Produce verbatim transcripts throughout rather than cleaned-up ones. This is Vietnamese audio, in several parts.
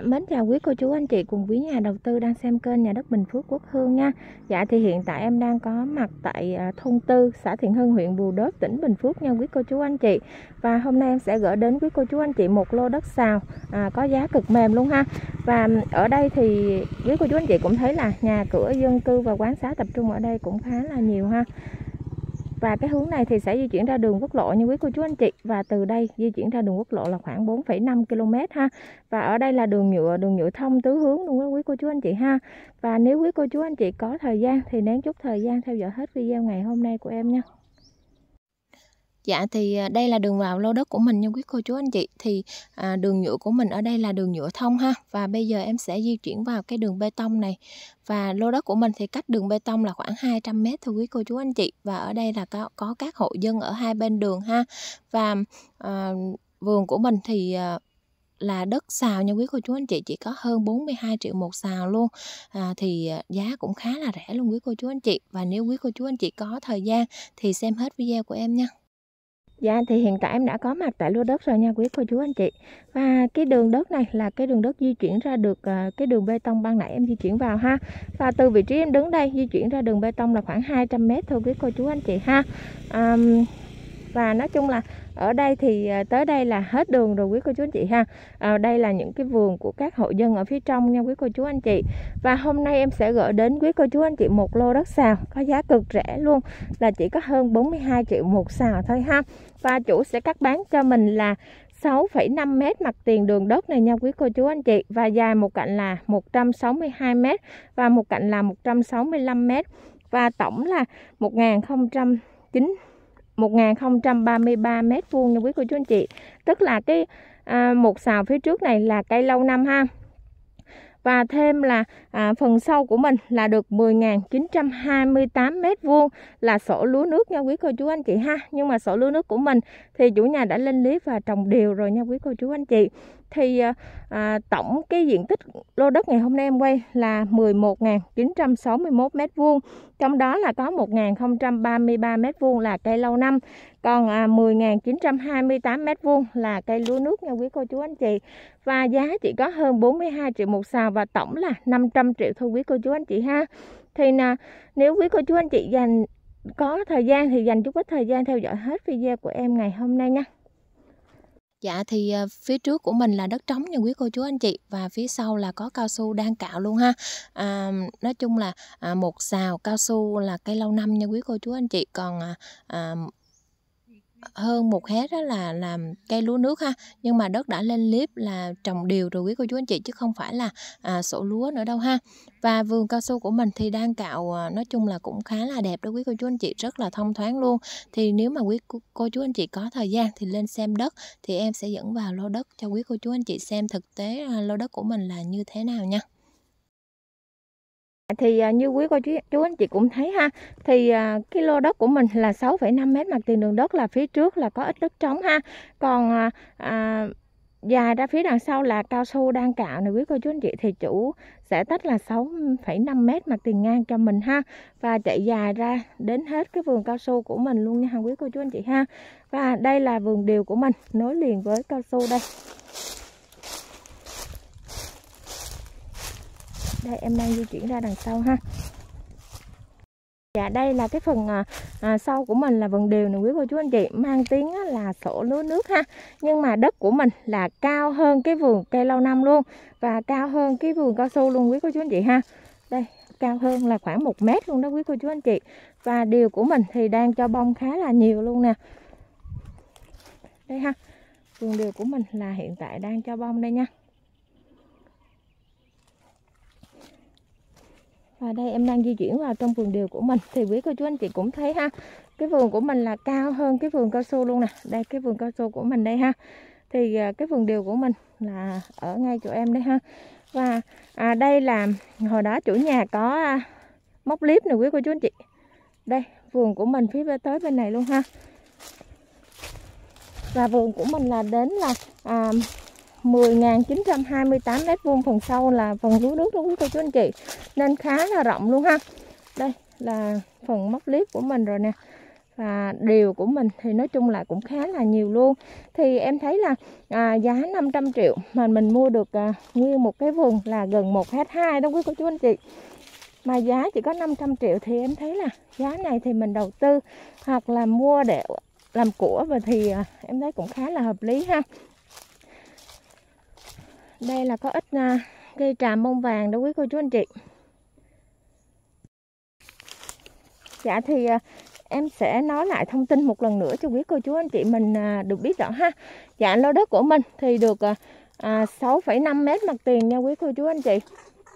Mến chào quý cô chú anh chị cùng quý nhà đầu tư đang xem kênh Nhà đất Bình Phước Quốc Hương nha. Dạ thì hiện tại em đang có mặt tại thôn Tư, xã Thiện Hưng, huyện Bù Đốp, tỉnh Bình Phước nha quý cô chú anh chị. Và hôm nay em sẽ gửi đến quý cô chú anh chị một lô đất xào à, có giá cực mềm luôn ha. Và ở đây thì quý cô chú anh chị cũng thấy là nhà cửa dân cư và quán xá tập trung ở đây cũng khá là nhiều ha. Và cái hướng này thì sẽ di chuyển ra đường quốc lộ như quý cô chú anh chị. Và từ đây di chuyển ra đường quốc lộ là khoảng bốn phẩy năm ki lô mét ha. Và ở đây là đường nhựa, đường nhựa thông tứ hướng luôn đó quý cô chú anh chị ha. Và nếu quý cô chú anh chị có thời gian thì nén chút thời gian theo dõi hết video ngày hôm nay của em nha. Dạ thì đây là đường vào lô đất của mình nha quý cô chú anh chị. Thì à, đường nhựa của mình ở đây là đường nhựa thông ha. Và bây giờ em sẽ di chuyển vào cái đường bê tông này. Và lô đất của mình thì cách đường bê tông là khoảng hai trăm mét thôi quý cô chú anh chị. Và ở đây là có, có các hộ dân ở hai bên đường ha. Và à, vườn của mình thì à, là đất xào nha quý cô chú anh chị, chỉ có hơn bốn mươi hai triệu một xào luôn. à, Thì giá cũng khá là rẻ luôn quý cô chú anh chị. Và nếu quý cô chú anh chị có thời gian thì xem hết video của em nha. Dạ thì hiện tại em đã có mặt tại lô đất rồi nha quý cô chú anh chị. Và cái đường đất này là cái đường đất di chuyển ra được uh, cái đường bê tông ban nãy em di chuyển vào ha. Và từ vị trí em đứng đây di chuyển ra đường bê tông là khoảng hai trăm mét thôi quý cô chú anh chị ha. um, Và nói chung là ở đây thì tới đây là hết đường rồi quý cô chú anh chị ha. À, đây là những cái vườn của các hộ dân ở phía trong nha quý cô chú anh chị. Và hôm nay em sẽ gửi đến quý cô chú anh chị một lô đất xào có giá cực rẻ luôn, là chỉ có hơn bốn mươi hai triệu một xào thôi ha. Và chủ sẽ cắt bán cho mình là sáu phẩy năm mét mặt tiền đường đất này nha quý cô chú anh chị. Và dài một cạnh là một trăm sáu mươi hai mét và một cạnh là một trăm sáu mươi lăm mét. Và tổng là một nghìn không trăm chín một nghìn không trăm ba mươi ba mét vuông nha quý cô chú anh chị. Tức là cái à, một xào phía trước này là cây lâu năm ha. Và thêm là à, phần sau của mình là được mười nghìn chín trăm hai mươi tám mét vuông là sổ lúa nước nha quý cô chú anh chị ha. Nhưng mà sổ lúa nước của mình thì chủ nhà đã lên clip và trồng đều rồi nha quý cô chú anh chị. Thì à, tổng cái diện tích lô đất ngày hôm nay em quay là mười một nghìn chín trăm sáu mươi mốt mét vuông. Trong đó là có một nghìn không trăm ba mươi ba mét vuông là cây lâu năm. Còn à, mười nghìn chín trăm hai mươi tám mét vuông là cây lúa nước nha quý cô chú anh chị. Và giá chỉ có hơn bốn mươi hai triệu một xào và tổng là năm trăm triệu thôi quý cô chú anh chị ha. Thì nè, nếu quý cô chú anh chị dành có thời gian thì dành chút ít thời gian theo dõi hết video của em ngày hôm nay nha. Dạ thì uh, phía trước của mình là đất trống nha quý cô chú anh chị. Và phía sau là có cao su đang cạo luôn ha. à, Nói chung là à, một xào cao su là cây lâu năm nha quý cô chú anh chị. Còn à, à, hơn một hectare đó là làm cây lúa nước ha. Nhưng mà đất đã lên clip là trồng đều rồi quý cô chú anh chị, chứ không phải là à, sổ lúa nữa đâu ha. Và vườn cao su của mình thì đang cạo, nói chung là cũng khá là đẹp đó quý cô chú anh chị, rất là thông thoáng luôn. Thì nếu mà quý cô chú anh chị có thời gian thì lên xem đất, thì em sẽ dẫn vào lô đất cho quý cô chú anh chị xem thực tế lô đất của mình là như thế nào nha. Thì à, như quý cô chú, chú anh chị cũng thấy ha. Thì à, cái lô đất của mình là sáu phẩy năm mét mặt tiền đường đất, là phía trước là có ít đất trống ha. Còn à, à, dài ra phía đằng sau là cao su đang cạo này quý cô chú anh chị. Thì chủ sẽ tách là sáu phẩy năm mét mặt tiền ngang cho mình ha. Và chạy dài ra đến hết cái vườn cao su của mình luôn nha quý cô chú anh chị ha. Và đây là vườn điều của mình nối liền với cao su đây. Đây em đang di chuyển ra đằng sau ha. Dạ đây là cái phần à, à, sau của mình là vườn điều này quý cô chú anh chị, mang tiếng á, là sổ lúa nước ha. Nhưng mà đất của mình là cao hơn cái vườn cây lâu năm luôn, và cao hơn cái vườn cao su luôn quý cô chú anh chị ha. Đây cao hơn là khoảng một mét luôn đó quý cô chú anh chị. Và điều của mình thì đang cho bông khá là nhiều luôn nè. Đây ha, vườn điều của mình là hiện tại đang cho bông đây nha. Và đây em đang di chuyển vào trong vườn điều của mình. Thì quý cô chú anh chị cũng thấy ha, cái vườn của mình là cao hơn cái vườn cao su luôn nè. Đây cái vườn cao su của mình đây ha. Thì cái vườn điều của mình là ở ngay chỗ em đây ha. Và à, đây là hồi đó chủ nhà có à, móc clip này quý cô chú anh chị. Đây vườn của mình phía bên tới bên này luôn ha. Và vườn của mình là đến là à, mười nghìn chín trăm hai mươi tám mét vuông, phần sau là phần lúa nước đó quý cô chú anh chị, nên khá là rộng luôn ha. Đây là phần móc clip của mình rồi nè. Và điều của mình thì nói chung là cũng khá là nhiều luôn. Thì em thấy là à, giá năm trăm triệu mà mình mua được à, nguyên một cái vườn là gần một héc hai đó quý cô chú anh chị. Mà giá chỉ có năm trăm triệu thì em thấy là giá này thì mình đầu tư hoặc là mua để làm của, và thì à, em thấy cũng khá là hợp lý ha. Đây là có ít à, cây tràm bông vàng đó quý cô chú anh chị. Dạ thì à, em sẽ nói lại thông tin một lần nữa cho quý cô chú anh chị mình à, được biết rõ ha. Dạ lô đất của mình thì được à, à, sáu phẩy năm mét mặt tiền nha quý cô chú anh chị.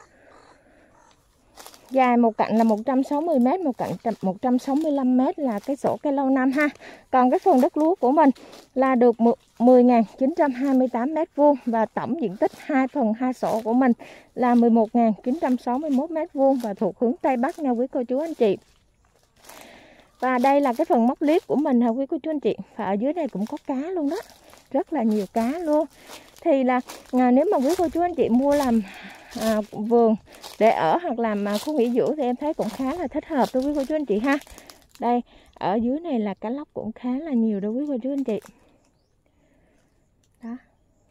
Dài một cạnh là một trăm sáu mươi mét, một cạnh một trăm sáu mươi lăm mét là cái sổ cây lâu năm ha. Còn cái phần đất lúa của mình là được mười nghìn chín trăm hai mươi tám mét vuông, và tổng diện tích hai phần hai sổ của mình là mười một nghìn chín trăm sáu mươi mốt mét vuông và thuộc hướng Tây Bắc nha quý cô chú anh chị. Và đây là cái phần móc clip của mình hả quý cô chú anh chị. Và ở dưới này cũng có cá luôn đó, rất là nhiều cá luôn. Thì là à, nếu mà quý cô chú anh chị mua làm à, vườn để ở hoặc làm à, khu nghỉ dưỡng thì em thấy cũng khá là thích hợp đối với quý cô chú anh chị ha. Đây ở dưới này là cá lóc cũng khá là nhiều đối với quý cô chú anh chị đó.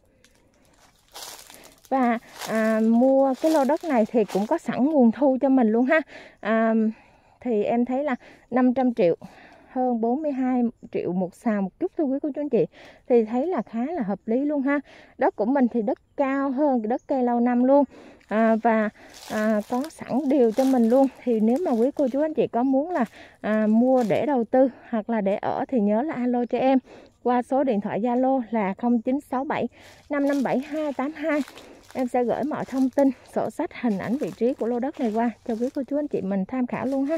Và à, mua cái lô đất này thì cũng có sẵn nguồn thu cho mình luôn ha. à, Thì em thấy là năm trăm triệu, hơn bốn mươi hai triệu một sào một chút thôi quý cô chú anh chị. Thì thấy là khá là hợp lý luôn ha. Đất của mình thì đất cao hơn đất cây lâu năm luôn. À, và à, có sẵn điều cho mình luôn. Thì nếu mà quý cô chú anh chị có muốn là à, mua để đầu tư hoặc là để ở thì nhớ là alo cho em qua số điện thoại Zalo là không chín sáu bảy năm năm bảy hai tám hai. Em sẽ gửi mọi thông tin, sổ sách, hình ảnh, vị trí của lô đất này qua cho quý cô chú anh chị mình tham khảo luôn ha.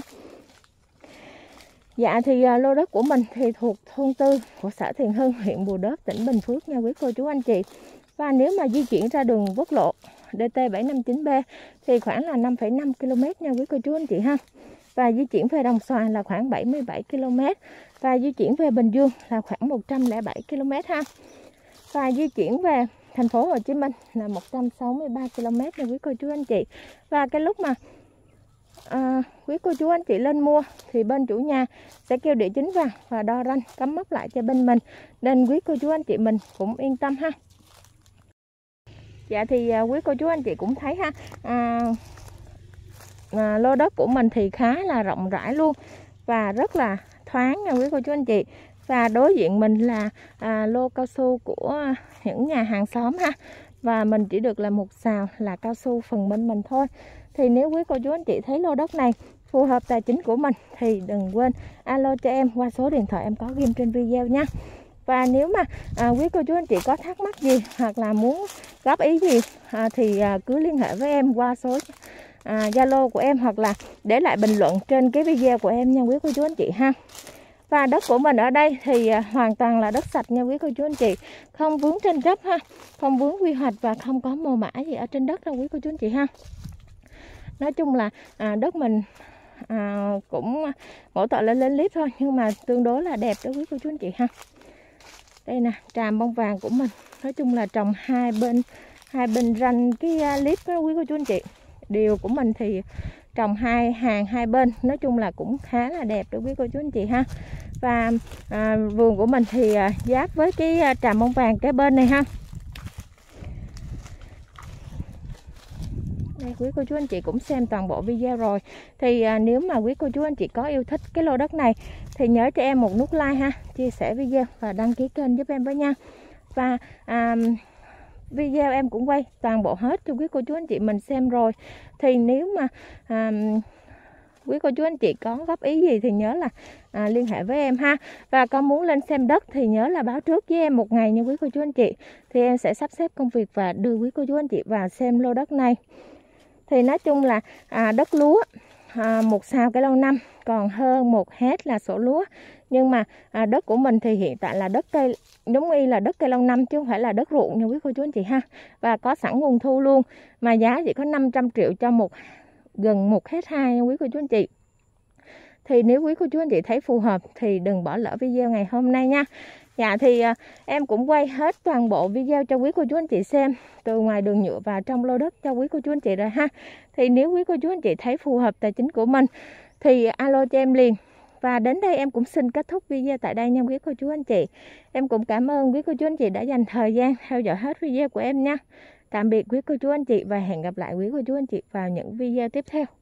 Dạ thì uh, lô đất của mình thì thuộc thôn tư của xã Thiền Hưng, huyện Bù Đốp, tỉnh Bình Phước nha quý cô chú anh chị. Và nếu mà di chuyển ra đường quốc lộ D T bảy năm chín B thì khoảng là năm phẩy năm ki lô mét nha quý cô chú anh chị ha. Và di chuyển về Đồng Xoài là khoảng bảy mươi bảy ki lô mét. Và di chuyển về Bình Dương là khoảng một trăm lẻ bảy ki lô mét ha. Và di chuyển về thành phố Hồ Chí Minh là một trăm sáu mươi ba ki lô mét nha quý cô chú anh chị. Và cái lúc mà à, quý cô chú anh chị lên mua thì bên chủ nhà sẽ kêu địa chính vào và đo ranh cắm mốc lại cho bên mình, nên quý cô chú anh chị mình cũng yên tâm ha. Dạ thì à, quý cô chú anh chị cũng thấy ha, à, à, lô đất của mình thì khá là rộng rãi luôn và rất là thoáng nha quý cô chú anh chị. Và đối diện mình là à, lô cao su của những nhà hàng xóm ha. Và mình chỉ được là một sào là cao su phần bên mình thôi. Thì nếu quý cô chú anh chị thấy lô đất này phù hợp tài chính của mình thì đừng quên alo cho em qua số điện thoại em có ghim trên video nha. Và nếu mà à, quý cô chú anh chị có thắc mắc gì hoặc là muốn góp ý gì à, thì à, cứ liên hệ với em qua số Zalo à, của em, hoặc là để lại bình luận trên cái video của em nha quý cô chú anh chị ha. Và đất của mình ở đây thì à, hoàn toàn là đất sạch nha quý cô chú anh chị, không vướng tranh chấp ha, không vướng quy hoạch và không có mồ mả gì ở trên đất đâu quý cô chú anh chị ha. Nói chung là à, đất mình à, cũng mỗi tội lên lên clip thôi nhưng mà tương đối là đẹp đó quý cô chú anh chị ha. Đây nè, tràm bông vàng của mình, nói chung là trồng hai bên hai bên ranh cái clip đó quý cô chú anh chị. Điều của mình thì trồng hai hàng hai bên, nói chung là cũng khá là đẹp đó quý cô chú anh chị ha. Và à, vườn của mình thì à, giáp với cái tràm bông vàng cái bên này ha. Đây, quý cô chú anh chị cũng xem toàn bộ video rồi. Thì à, nếu mà quý cô chú anh chị có yêu thích cái lô đất này thì nhớ cho em một nút like ha, chia sẻ video và đăng ký kênh giúp em với nha. Và à, video em cũng quay toàn bộ hết cho quý cô chú anh chị mình xem rồi. Thì nếu mà à, quý cô chú anh chị có góp ý gì thì nhớ là à, liên hệ với em ha. Và có muốn lên xem đất thì nhớ là báo trước với em một ngày nha quý cô chú anh chị. Thì em sẽ sắp xếp công việc và đưa quý cô chú anh chị vào xem lô đất này. Thì nói chung là à, đất lúa à, một sào cây lâu năm còn hơn một héc là sổ lúa. Nhưng mà à, đất của mình thì hiện tại là đất cây, đúng y là đất cây lâu năm chứ không phải là đất ruộng nha quý cô chú anh chị ha. Và có sẵn nguồn thu luôn, mà giá chỉ có năm trăm triệu cho một gần một héc hai nha quý cô chú anh chị. Thì nếu quý cô chú anh chị thấy phù hợp thì đừng bỏ lỡ video ngày hôm nay nha. Dạ thì à, em cũng quay hết toàn bộ video cho quý cô chú anh chị xem, từ ngoài đường nhựa vào trong lô đất cho quý cô chú anh chị rồi ha. Thì nếu quý cô chú anh chị thấy phù hợp tài chính của mình thì alo cho em liền Và đến đây em cũng xin kết thúc video tại đây nha quý cô chú anh chị. Em cũng cảm ơn quý cô chú anh chị đã dành thời gian theo dõi hết video của em nha. Tạm biệt quý cô chú anh chị và hẹn gặp lại quý cô chú anh chị vào những video tiếp theo.